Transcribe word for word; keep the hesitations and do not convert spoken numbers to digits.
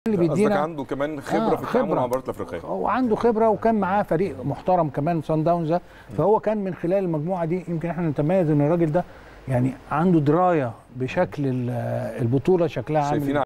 اللي قصدك بيدينا عنده كمان خبره آه في التعامل خبرة. مع المباريات الافريقيه. هو عنده خبره وكان معاه فريق محترم كمان صن داونز، فهو كان من خلال المجموعه دي يمكن احنا نتميز ان الراجل ده يعني عنده درايه بشكل البطوله شكلها عامل